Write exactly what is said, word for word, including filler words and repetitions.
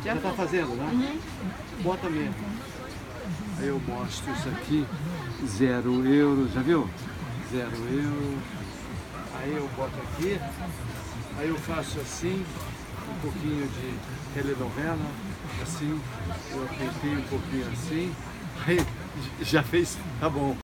Já tá fazendo, né? Uhum. Bota mesmo. Aí eu mostro isso aqui, zero euros, já viu? Zero euros. Aí eu boto aqui, aí eu faço assim, um pouquinho de telenovela, assim, eu apertei um pouquinho assim, aí já fez, tá bom.